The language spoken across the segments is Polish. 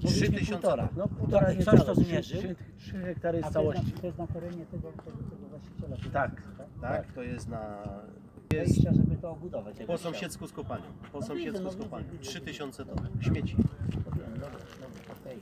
3000. No półtora, Ktoś to zmierzył? 3 hektary z całości. To jest na terenie tego właściciela. Tak, to jest na... Wejścia, żeby to obudować. Po sąsiedzku z kopalnią. Po sąsiedzku z kopalnią. 3000 ton śmieci. Dobra, okej.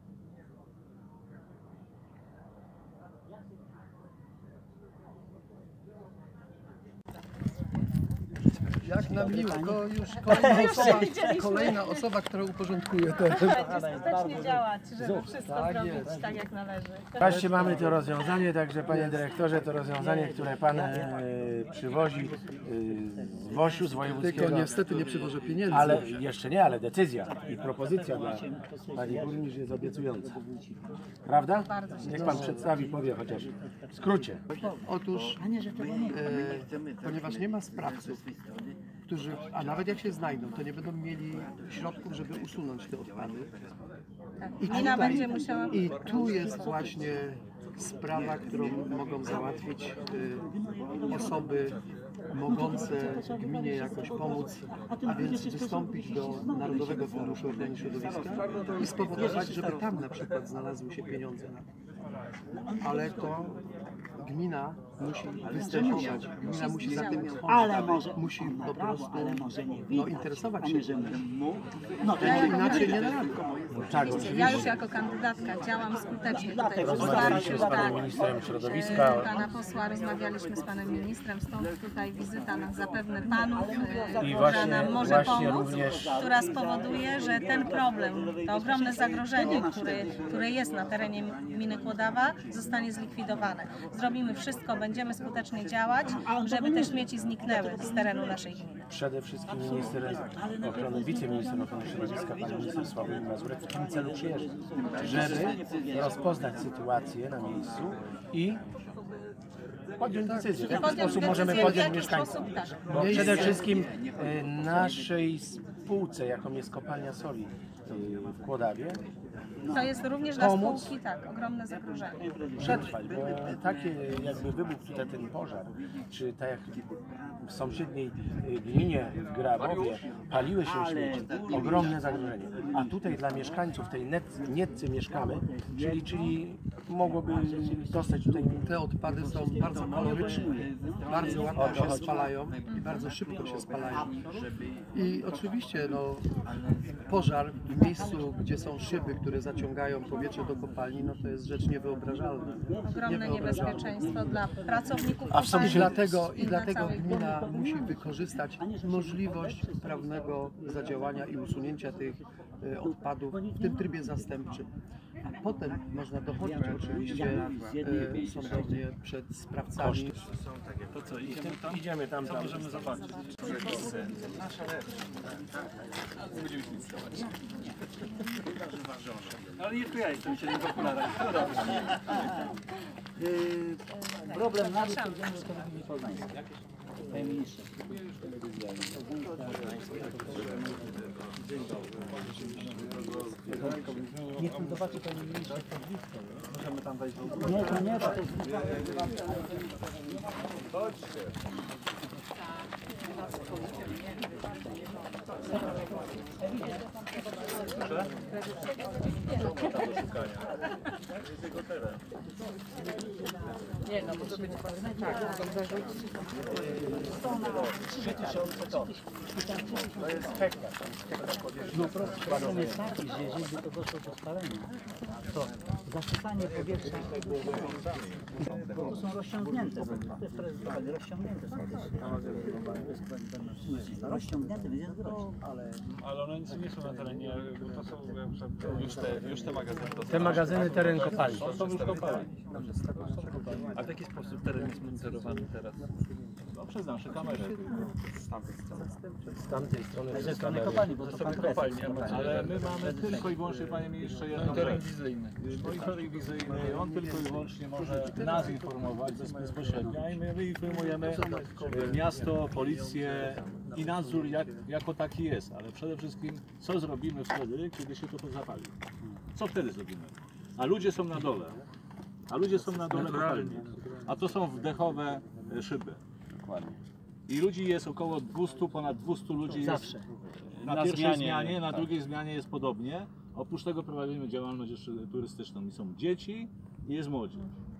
Jak na miło, to już kolejna osoba, która uporządkuje te... Będzie skutecznie działać, żeby wszystko zrobić tak jak należy. Wreszcie mamy to rozwiązanie, także panie dyrektorze, to rozwiązanie, które pan przywozi z WOŚ-u, z wojewódzkiego. Tylko niestety nie przywożę pieniędzy. Ale jeszcze nie, ale decyzja i propozycja dla pani burmistrz jest obiecująca. Prawda? Niech pan przedstawi, powie chociaż w skrócie. Otóż, ponieważ nie ma sprawców, którzy, a nawet jak się znajdą, to nie będą mieli środków, żeby usunąć te odpady. I gmina będzie musiała... I tu jest właśnie sprawa, którą mogą załatwić osoby mogące gminie jakoś pomóc, a więc wystąpić do Narodowego Funduszu Ochrony Środowiska i spowodować, żeby tam na przykład znalazły się pieniądze na to. Ale to gmina musi występować, gmina musi za tym musi po prostu interesować się, inaczej nie da rady. Tak, Ja już jako kandydatka działam skutecznie tutaj. rozmawialiśmy z panem ministrem środowiska. Pana posła rozmawialiśmy z panem ministrem, stąd tutaj wizyta na zapewne panów, I która nam może pomóc, również która spowoduje, że ten problem, to ogromne zagrożenie, które jest na terenie gminy Kłodawa, zostanie zlikwidowane. Zrobimy wszystko, będziemy skutecznie działać, żeby te śmieci zniknęły z terenu naszej gminy. przede wszystkim wiceminister ochrony środowiska, pan minister Sławomir Mazurek w tym celu przyjeżdża, żeby rozpoznać sytuację na miejscu i podjąć decyzję. W jaki sposób możemy podjąć mieszkańców. Bo przede wszystkim naszej spółce, jaką jest kopalnia soli w Kłodawie, To jest również dla spółki ogromne zagrożenie. przetrwać, bo takie jakby wybuchł tutaj ten pożar, czy tak jak w sąsiedniej gminie w Grabowie paliły się śmieci, ogromne zagrożenie. A tutaj dla mieszkańców tej Nietcy mieszkamy, czyli mogłoby dostać tutaj... Te odpady są bardzo kaloryczne, bardzo łatwo się spalają i bardzo szybko się spalają. I oczywiście pożar w miejscu, gdzie są szyby, które zaciągają powietrze do kopalni, to jest rzecz niewyobrażalna. Ogromne niebezpieczeństwo dla pracowników Dlatego gmina musi wykorzystać możliwość prawnego zadziałania i usunięcia tych odpadów w tym trybie zastępczym. A potem można dochodzić oczywiście sądownie przed sprawcami. To co, idziemy tam, możemy zobaczyć. Ale nie tu ja jestem, się nie w okularach. Problem na to, że idziemy do telewizji poznańskiej. Panie ministrze. Niech pan zobaczy, panie ministrze, to blisko. Możemy tam wejść. Nie, to nie, to jest Chodźcie. Nie, może być tak, zarzucić. 3000 ton. To jest hektar. Problem jest taki, że jeżeli by to doszło do spalenia, to zasypanie powietrza, bo to są rozciągnięte, to jest rozciągnięte są rozciągnięte, więc jest groźne. Ale one nic nie są na terenie, bo to są już te magazyny. Te magazyny teren kopalni. To są już kopalni. A w jaki sposób teren jest monitorowany teraz? No przez nasze kamery. Z tamtej strony. Z tamtej strony Ze strony kopalni, bo to pan Kopalni, ale my mamy tylko i wyłącznie, panie ministrze, monitoring wizyjny. Monitoring wizyjny, on tylko i wyłącznie może nas informować bezpośrednio, a my informujemy miasto, policję i nadzór jako taki jest, ale przede wszystkim co zrobimy wtedy, kiedy się to zapali. Co wtedy zrobimy? A ludzie są na dole. Kopalni. A to są wdechowe szyby. Dokładnie. I ludzi jest około 200, ponad 200 ludzi jest Zawsze. na pierwszej zmianie, na drugiej zmianie jest podobnie, Oprócz tego prowadzimy działalność jeszcze turystyczną i są dzieci i jest młodzież.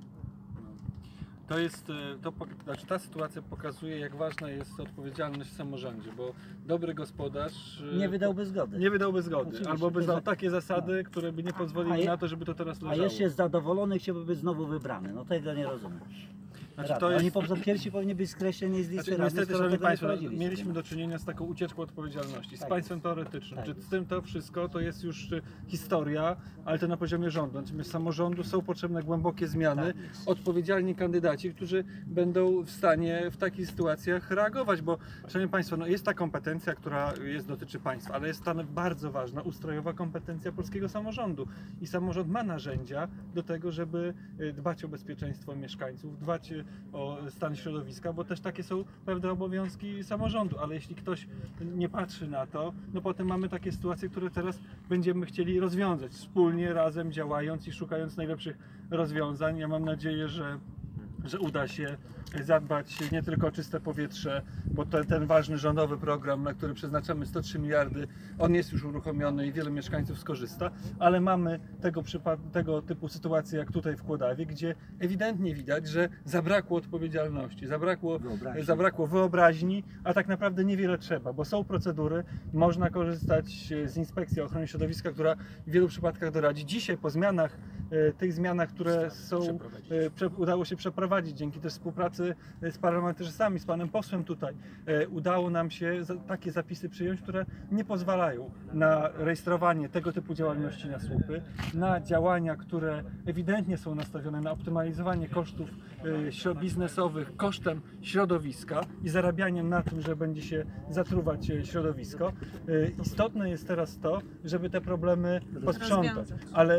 To jest, znaczy ta sytuacja pokazuje, jak ważna jest odpowiedzialność w samorządzie, bo dobry gospodarz Nie wydałby zgody. nie wydałby zgody, Oczywiście, albo by dał że- takie zasady, które by nie pozwoliły na to, żeby to teraz A leżało. jeszcze jest zadowolony, chciałby być znowu wybrany. No tego nie rozumiem. Znaczy, Rady. to jest- Oni po prostu pierwsi powinni być skreśleni z listy Znaczy, radnych, niestety, skoro szanowni tego nie Państwo, wprowadzili mieliśmy sobie. do czynienia z taką ucieczką odpowiedzialności, z Tak państwem teoretycznym. Tak Czy z tym to wszystko to jest już historia, ale to na poziomie rządu. Natomiast samorządu są potrzebne głębokie zmiany, Tak jest. odpowiedzialni kandydaci, którzy będą w stanie w takich sytuacjach reagować, bo szanowni Państwo, no jest ta kompetencja, która dotyczy państwa, ale jest ta bardzo ważna, ustrojowa kompetencja polskiego samorządu i samorząd ma narzędzia do tego, żeby dbać o bezpieczeństwo mieszkańców, dbać o stan środowiska, bo też takie są pewne obowiązki samorządu, ale jeśli ktoś nie patrzy na to, no potem mamy takie sytuacje, które teraz będziemy chcieli rozwiązać wspólnie, razem działając i szukając najlepszych rozwiązań. Ja mam nadzieję, że uda się zadbać nie tylko o czyste powietrze, bo ten ważny rządowy program, na który przeznaczamy 103 miliardy, on jest już uruchomiony i wielu mieszkańców skorzysta, ale mamy tego typu sytuacje jak tutaj w Kłodawie, gdzie ewidentnie widać, że zabrakło odpowiedzialności, zabrakło wyobraźni, a tak naprawdę niewiele trzeba, bo są procedury, można korzystać z Inspekcji Ochrony Środowiska, która w wielu przypadkach doradzi. Dzisiaj po zmianach, tych zmianach, które udało się przeprowadzić dzięki też współpracy z parlamentarzystami, z panem posłem tutaj, udało nam się takie zapisy przyjąć, które nie pozwalają na rejestrowanie tego typu działalności na słupy, na działania, które ewidentnie są nastawione na optymalizowanie kosztów biznesowych kosztem środowiska i zarabianiem na tym, że będzie się zatruwać środowisko. Istotne jest teraz to, żeby te problemy posprzątać, ale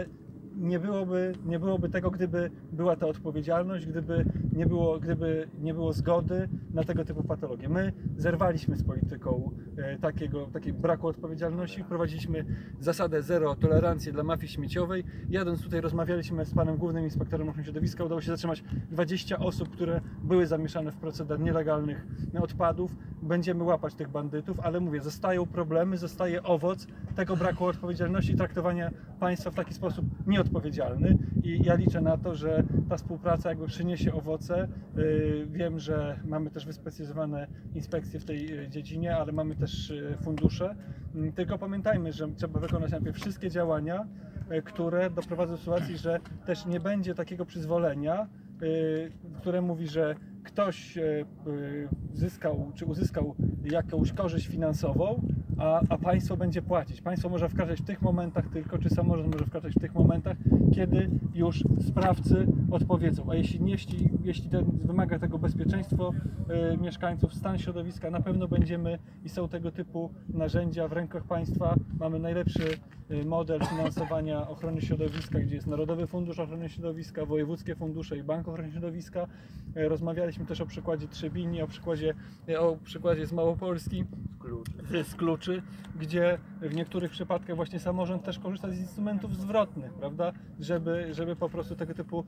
nie byłoby tego, gdyby była ta odpowiedzialność, gdyby nie było zgody na tego typu patologie. My zerwaliśmy z polityką takiej braku odpowiedzialności, wprowadziliśmy zasadę zero tolerancji dla mafii śmieciowej. Jadąc tutaj rozmawialiśmy z panem głównym inspektorem ochrony środowiska, udało się zatrzymać 20 osób, które były zamieszane w proceder nielegalnych odpadów. Będziemy łapać tych bandytów, ale mówię, zostają problemy, zostaje owoc tego braku odpowiedzialności i traktowania państwa w taki sposób nieodpowiedzialny i ja liczę na to, że ta współpraca jakby przyniesie owoce. Wiem, że mamy też wyspecjalizowane inspekcje w tej dziedzinie, ale mamy też fundusze. Tylko pamiętajmy, że trzeba wykonać najpierw wszystkie działania, które doprowadzą do sytuacji, że też nie będzie takiego przyzwolenia, które mówi, że ktoś zyskał czy uzyskał jakąś korzyść finansową, a państwo będzie płacić. Państwo może wskazać w tych momentach tylko, czy samorząd może wskazać w tych momentach, kiedy już sprawcy odpowiedzą. A jeśli wymaga tego bezpieczeństwo mieszkańców, stan środowiska, na pewno będziemy i są tego typu narzędzia w rękach państwa. Mamy najlepszy model finansowania ochrony środowiska, gdzie jest Narodowy Fundusz Ochrony Środowiska, wojewódzkie fundusze i Bank Ochrony Środowiska. Rozmawialiśmy też o przykładzie Trzebini, o przykładzie z Małopolski, z Kluczy, gdzie w niektórych przypadkach właśnie samorząd też korzysta z instrumentów zwrotnych, prawda, żeby po prostu tego typu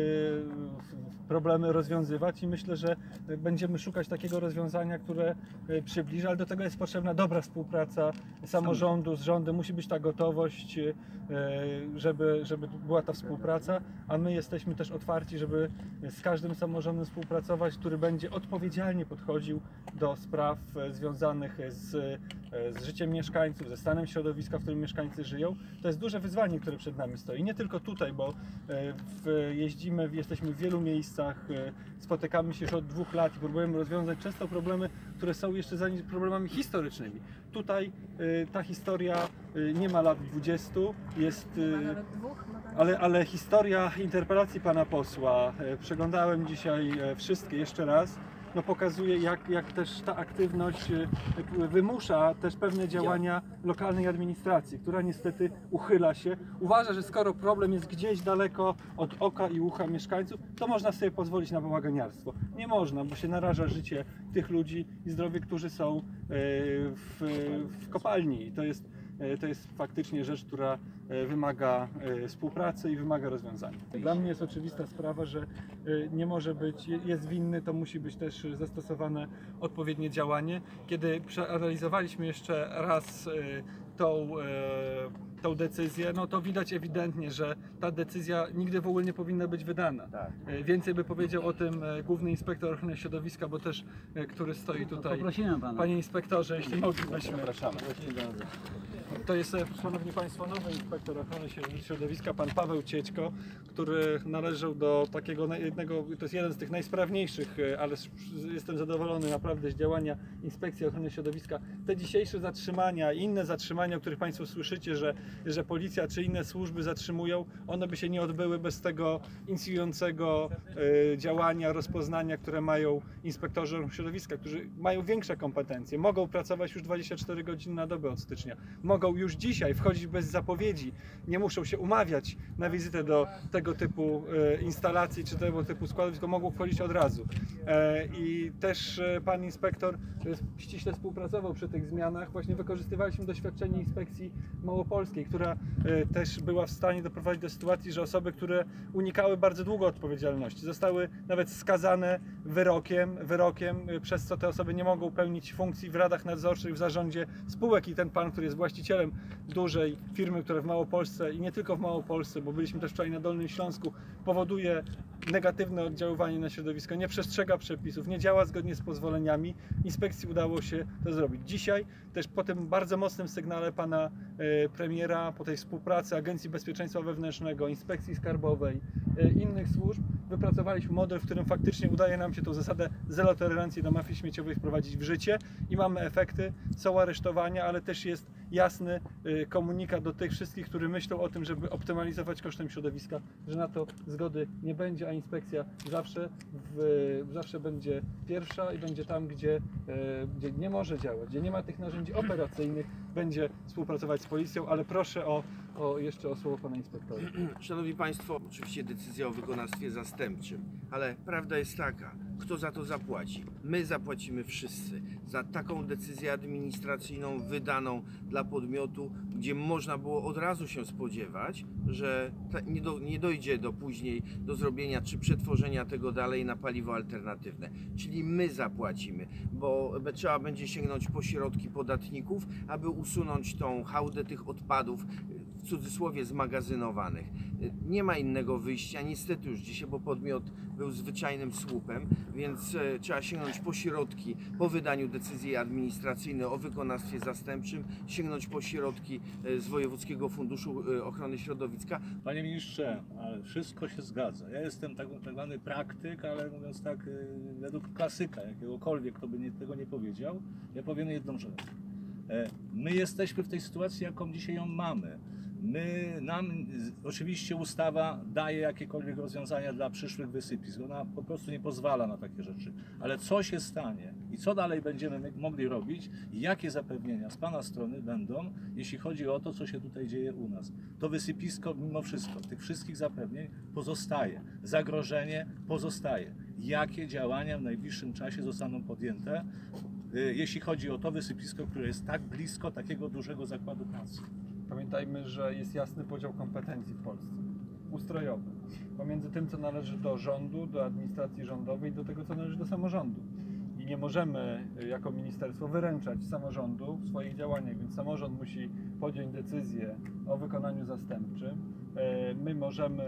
problemy rozwiązywać i myślę, że będziemy szukać takiego rozwiązania, które przybliża, ale do tego jest potrzebna dobra współpraca samorządu z rządem, musi być ta gotowość, żeby była ta współpraca, a my jesteśmy też otwarci, żeby z każdym samorządem współpracować, który będzie odpowiedzialnie podchodził do spraw związanych z życiem mieszkańców, ze stanem środowiska, w którym mieszkańcy żyją. To jest duże wyzwanie, które przed nami stoi. Nie tylko tutaj, bo jesteśmy w wielu miejscach, spotykamy się już od 2 lat i próbujemy rozwiązać często problemy, które są jeszcze problemami historycznymi. Tutaj ta historia nie ma lat 20, jest, ale historia interpelacji pana posła, przeglądałem dzisiaj wszystkie jeszcze raz, no pokazuje, jak też ta aktywność wymusza też pewne działania lokalnej administracji, która niestety uchyla się. Uważa, że skoro problem jest gdzieś daleko od oka i ucha mieszkańców, to można sobie pozwolić na bałaganiarstwo. Nie można, bo się naraża życie tych ludzi i zdrowie, którzy są w kopalni. To jest faktycznie rzecz, która wymaga współpracy i wymaga rozwiązania. Dla mnie jest oczywista sprawa, że nie może być, jest winny, to musi być też zastosowane odpowiednie działanie. Kiedy przeanalizowaliśmy jeszcze raz tą decyzję, no to widać ewidentnie, że ta decyzja nigdy w ogóle nie powinna być wydana. Więcej by powiedział o tym główny inspektor ochrony środowiska, bo też, który stoi tutaj. Poprosimy pana. Panie inspektorze, jeśli moglibyśmy. Zapraszamy. To jest, szanowni państwo, nowy inspektor ochrony środowiska, pan Paweł Ciećko, który należał do takiego jednego, to jest jeden z tych najsprawniejszych, ale jestem zadowolony naprawdę z działania Inspekcji Ochrony Środowiska. Te dzisiejsze zatrzymania i inne zatrzymania, o których państwo słyszycie, że policja czy inne służby zatrzymują, one by się nie odbyły bez tego inicjującego działania, rozpoznania, które mają inspektorzy ochrony środowiska, którzy mają większe kompetencje, mogą pracować już 24 godziny na dobę od stycznia, mogą już dzisiaj wchodzić bez zapowiedzi, nie muszą się umawiać na wizytę do tego typu instalacji czy tego typu składów, tylko mogą wchodzić od razu. I też pan inspektor ściśle współpracował przy tych zmianach. Właśnie wykorzystywaliśmy doświadczenie Inspekcji Małopolskiej, która też była w stanie doprowadzić do sytuacji, że osoby, które unikały bardzo długo odpowiedzialności, zostały nawet skazane wyrokiem, przez co te osoby nie mogą pełnić funkcji w radach nadzorczych, w zarządzie spółek. I ten pan, który jest właścicielem dużej firmy, która w Małopolsce i nie tylko w Małopolsce, bo byliśmy też wczoraj na Dolnym Śląsku, powoduje negatywne oddziaływanie na środowisko, nie przestrzega przepisów, nie działa zgodnie z pozwoleniami. Inspekcji udało się to zrobić. Dzisiaj też po tym bardzo mocnym sygnale pana premiera, po tej współpracy Agencji Bezpieczeństwa Wewnętrznego, Inspekcji Skarbowej, innych służb, wypracowaliśmy model, w którym faktycznie udaje nam się tą zasadę zero tolerancji do mafii śmieciowej wprowadzić w życie i mamy efekty, są aresztowania, ale też jest jasny komunikat do tych wszystkich, którzy myślą o tym, żeby optymalizować kosztem środowiska, że na to zgody nie będzie, a inspekcja zawsze będzie pierwsza i będzie tam, gdzie nie może działać, gdzie nie ma tych narzędzi operacyjnych, będzie współpracować z policją, ale proszę jeszcze o słowo pana inspektora. Szanowni Państwo, oczywiście decyzja o wykonawstwie zastępczym, ale prawda jest taka, kto za to zapłaci? My zapłacimy wszyscy za taką decyzję administracyjną wydaną dla podmiotu, gdzie można było od razu się spodziewać, że nie dojdzie później do zrobienia czy przetworzenia tego dalej na paliwo alternatywne. Czyli my zapłacimy, bo trzeba będzie sięgnąć po środki podatników, aby usunąć tą hałdę tych odpadów, w cudzysłowie zmagazynowanych. Nie ma innego wyjścia, niestety już dzisiaj, bo podmiot był zwyczajnym słupem, więc trzeba sięgnąć po środki po wydaniu decyzji administracyjnej o wykonawstwie zastępczym, sięgnąć po środki z Wojewódzkiego Funduszu Ochrony Środowiska. Panie ministrze, ale wszystko się zgadza. Ja jestem tak zwany praktyk, ale mówiąc tak według klasyka jakiegokolwiek, kto by tego nie powiedział, ja powiem jedną rzecz. My jesteśmy w tej sytuacji, jaką dzisiaj ją mamy. Oczywiście ustawa daje jakiekolwiek rozwiązania dla przyszłych wysypisk, ona po prostu nie pozwala na takie rzeczy. Ale co się stanie i co dalej będziemy mogli robić, jakie zapewnienia z pana strony będą, jeśli chodzi o to, co się tutaj dzieje u nas. To wysypisko mimo wszystko, tych wszystkich zapewnień pozostaje, zagrożenie pozostaje. Jakie działania w najbliższym czasie zostaną podjęte, jeśli chodzi o to wysypisko, które jest tak blisko takiego dużego zakładu pracy? Pamiętajmy, że jest jasny podział kompetencji w Polsce, ustrojowy, pomiędzy tym, co należy do rządu, do administracji rządowej, do tego, co należy do samorządu. I nie możemy jako ministerstwo wyręczać samorządu w swoich działaniach, więc samorząd musi podjąć decyzję o wykonaniu zastępczym. My możemy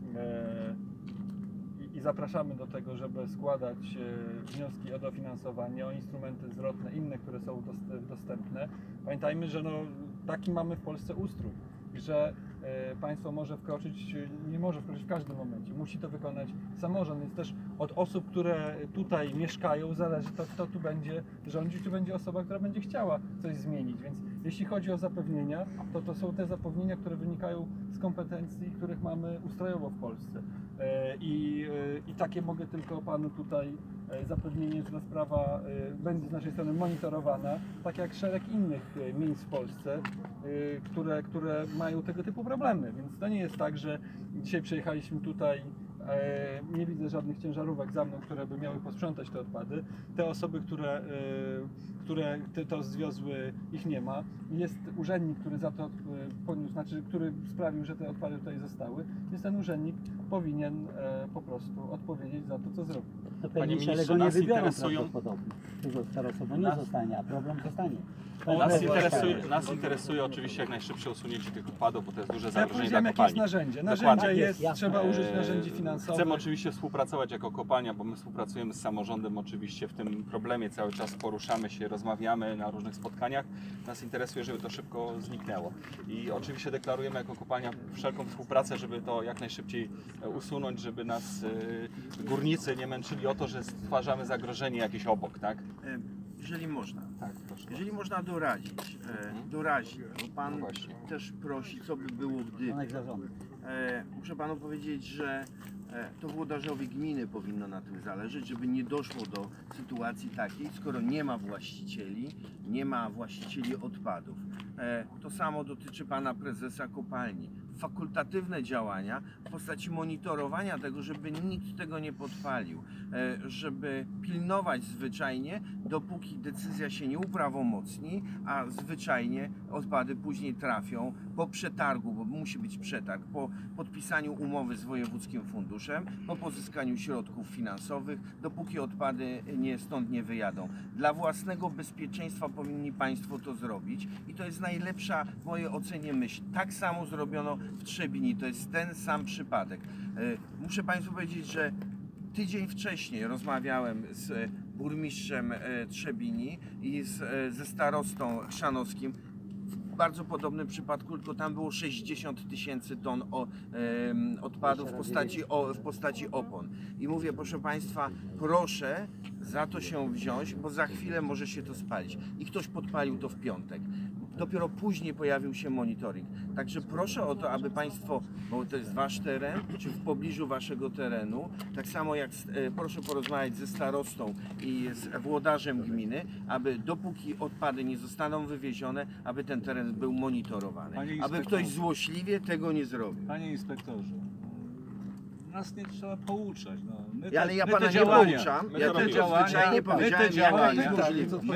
i zapraszamy do tego, żeby składać wnioski o dofinansowanie, o instrumenty zwrotne, inne, które są dostępne. Pamiętajmy, że taki mamy w Polsce ustrój, że państwo nie może wkroczyć w każdym momencie, musi to wykonać samorząd, więc też od osób, które tutaj mieszkają, zależy to, kto tu będzie rządzić, czy będzie osoba, która będzie chciała coś zmienić. Więc jeśli chodzi o zapewnienia, to są te zapewnienia, które wynikają z kompetencji, których mamy ustrojowo w Polsce. I takie mogę tylko panu tutaj zapewnienie, że ta sprawa będzie z naszej strony monitorowana, tak jak szereg innych miejsc w Polsce, które mają tego typu problemy. Więc to nie jest tak, że dzisiaj przyjechaliśmy tutaj Nie widzę żadnych ciężarówek za mną, które by miały posprzątać te odpady. Te osoby, które to zwiozły, ich nie ma. Jest urzędnik, który za to poniósł, znaczy, który sprawił, że te odpady tutaj zostały. Więc ten urzędnik powinien po prostu odpowiedzieć za to, co zrobił. To Panie pewnie ministrze, ale go nie nas wybiorą interesują- prawdopodobnie. Tego starostwa nie zostanie, a problem zostanie. Nas interesuje oczywiście jak najszybsze usunięcie tych odpadów, bo to jest duże Ja zagrożenie powiedziałem, dla jakie jest kopalni. narzędzie. Dokładnie. Narzędzia jest, Jasne. trzeba użyć narzędzi finansowych. Chcemy oczywiście współpracować jako kopalnia, bo my współpracujemy z samorządem oczywiście w tym problemie, cały czas poruszamy się, rozmawiamy na różnych spotkaniach. Nas interesuje, żeby to szybko zniknęło. I oczywiście deklarujemy jako kopalnia wszelką współpracę, żeby to jak najszybciej usunąć, żeby nas górnicy nie męczyli o to, że stwarzamy zagrożenie jakieś obok, tak? Jeżeli można. Tak, proszę. Jeżeli można doradzić, dorazić, bo Pan No właśnie. też prosi, co by było gdyby. Członek zarządu. Muszę Panu powiedzieć, że to włodarzowi gminy powinno na tym zależeć, żeby nie doszło do sytuacji takiej, skoro nie ma właścicieli odpadów. To samo dotyczy Pana Prezesa Kopalni. Fakultatywne działania w postaci monitorowania tego, żeby nikt tego nie podpalił, żeby pilnować zwyczajnie, dopóki decyzja się nie uprawomocni, a zwyczajnie odpady później trafią po przetargu, bo musi być przetarg, po podpisaniu umowy z wojewódzkim funduszem, po pozyskaniu środków finansowych, dopóki odpady stąd nie wyjadą. Dla własnego bezpieczeństwa powinni Państwo to zrobić i to jest najlepsza w mojej ocenie myśl. Tak samo zrobiono w Trzebini, to jest ten sam przypadek. Muszę Państwu powiedzieć, że tydzień wcześniej rozmawiałem z burmistrzem Trzebini i ze starostą chrzanowskim w bardzo podobnym przypadku, tylko tam było 60 000 ton odpadów w postaci opon. I mówię, proszę Państwa, proszę za to się wziąć, bo za chwilę może się to spalić. I ktoś podpalił to w piątek. Dopiero później pojawił się monitoring. Także proszę o to, aby Państwo, bo to jest Wasz teren, czy w pobliżu Waszego terenu, tak samo jak proszę porozmawiać ze starostą i z włodarzem gminy, aby dopóki odpady nie zostaną wywiezione, aby ten teren był monitorowany. Aby ktoś złośliwie tego nie zrobił. Panie inspektorze, nas nie trzeba pouczać. No. Ale ja Pana nie pouczam, ja tylko zwyczajnie powiedziałem, jaka jest możliwość.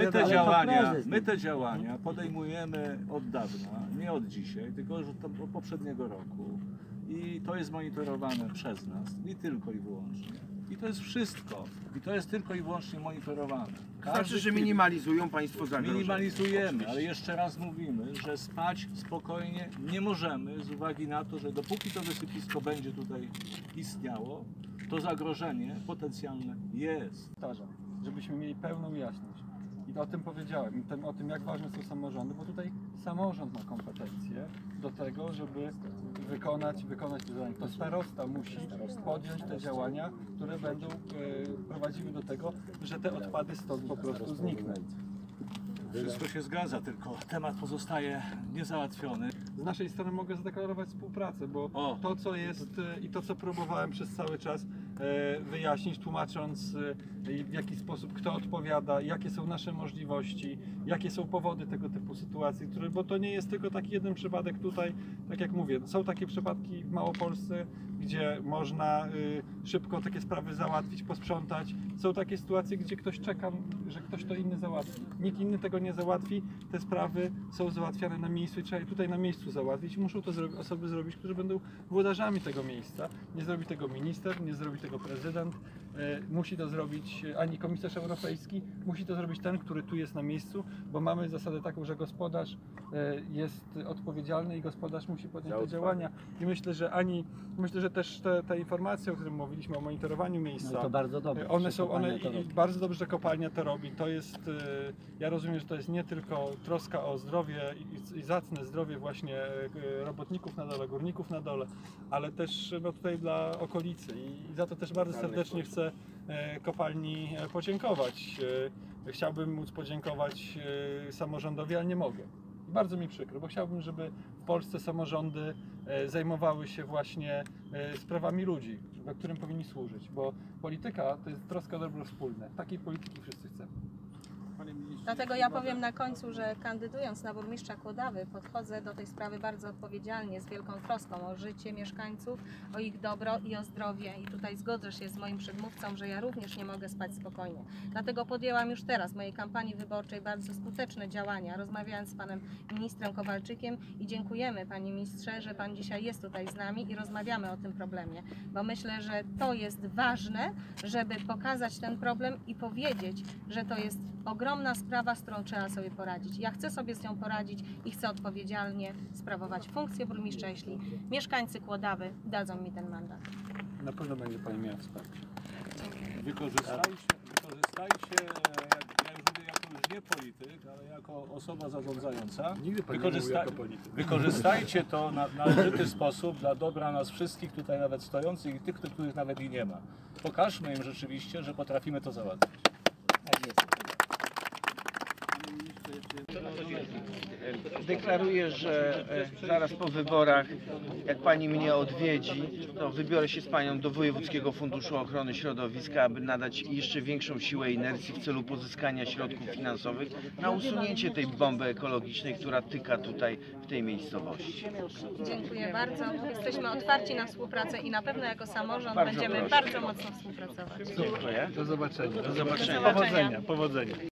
My te działania podejmujemy od dawna, nie od dzisiaj, tylko już od poprzedniego roku. I to jest monitorowane przez nas, i tylko i wyłącznie. I to jest wszystko. I to jest tylko i wyłącznie monitorowane. Znaczy, że minimalizują Państwo zagrożenie. Minimalizujemy, ale jeszcze raz mówimy, że spać spokojnie nie możemy z uwagi na to, że dopóki to wysypisko będzie tutaj istniało, to zagrożenie potencjalne jest. Powtarzam, żebyśmy mieli pełną jasność. I o tym powiedziałem, o tym, jak ważne są samorządy, bo tutaj samorząd ma kompetencje do tego, żeby wykonać te zadania. To starosta musi podjąć te działania, które będą prowadziły do tego, że te odpady stąd po prostu znikną. Wszystko się zgadza, tylko temat pozostaje niezałatwiony. Z naszej strony mogę zadeklarować współpracę, bo to co jest i to co próbowałem przez cały czas wyjaśnić, tłumacząc w jaki sposób kto odpowiada, jakie są nasze możliwości, jakie są powody tego typu sytuacji, bo to nie jest tylko taki jeden przypadek tutaj, tak jak mówię, są takie przypadki w Małopolsce, gdzie można szybko takie sprawy załatwić, posprzątać. Są takie sytuacje, gdzie ktoś czeka, że ktoś to inny załatwi. Nikt inny tego nie załatwi, te sprawy są załatwiane na miejscu i trzeba je tutaj na miejscu załatwić. Muszą to osoby zrobić, które będą włodarzami tego miejsca. Nie zrobi tego minister, nie zrobi tego prezydent, musi to zrobić ani komisarz europejski, musi to zrobić ten, który tu jest na miejscu, bo mamy zasadę taką, że gospodarz jest odpowiedzialny i gospodarz musi podjąć te działania. I myślę, że też te informacje, o których mówiliśmy, o monitorowaniu miejsca, no to bardzo dobrze, bardzo dobrze, że kopalnia to robi. To jest, ja rozumiem, że to jest nie tylko troska o zdrowie i zacne zdrowie właśnie robotników na dole, górników na dole, ale też tutaj dla okolicy i za to też bardzo serdecznie chcę kopalni podziękować. Chciałbym móc podziękować samorządowi, ale nie mogę. I bardzo mi przykro, bo chciałbym, żeby w Polsce samorządy zajmowały się właśnie sprawami ludzi, którym powinni służyć, bo polityka to jest troska o dobro wspólne. Takiej polityki wszyscy chcemy. Panie ministrze. Dlatego ja powiem na końcu, że kandydując na burmistrza Kłodawy podchodzę do tej sprawy bardzo odpowiedzialnie, z wielką troską o życie mieszkańców, o ich dobro i o zdrowie. I tutaj zgodzę się z moim przedmówcą, że ja również nie mogę spać spokojnie. Dlatego podjęłam już teraz w mojej kampanii wyborczej bardzo skuteczne działania, rozmawiając z panem ministrem Kowalczykiem i dziękujemy, panie ministrze, że pan dzisiaj jest tutaj z nami i rozmawiamy o tym problemie, bo myślę, że to jest ważne, żeby pokazać ten problem i powiedzieć, że to jest ogromna sprawa, z którą trzeba sobie poradzić. Ja chcę sobie z nią poradzić i chcę odpowiedzialnie sprawować funkcję burmistrza, jeśli mieszkańcy Kłodawy dadzą mi ten mandat. Na pewno będzie Pani miała wsparcie. Wykorzystajcie, ja już mówię jako już nie polityk, ale jako osoba zarządzająca. Nigdy Pani nie mówił jako polityk. Wykorzystajcie to na należyty sposób dla dobra nas wszystkich tutaj nawet stojących i tych, których nawet i nie ma. Pokażmy im rzeczywiście, że potrafimy to załatwić. Deklaruję, że zaraz po wyborach, jak Pani mnie odwiedzi, to wybiorę się z Panią do Wojewódzkiego Funduszu Ochrony Środowiska, aby nadać jeszcze większą siłę i inercji w celu pozyskania środków finansowych na usunięcie tej bomby ekologicznej, która tyka tutaj w tej miejscowości. Dziękuję bardzo. Jesteśmy otwarci na współpracę i na pewno jako samorząd Bardzo będziemy proszę. bardzo mocno współpracować. Dziękuję. Do zobaczenia. Do zobaczenia. Powodzenia.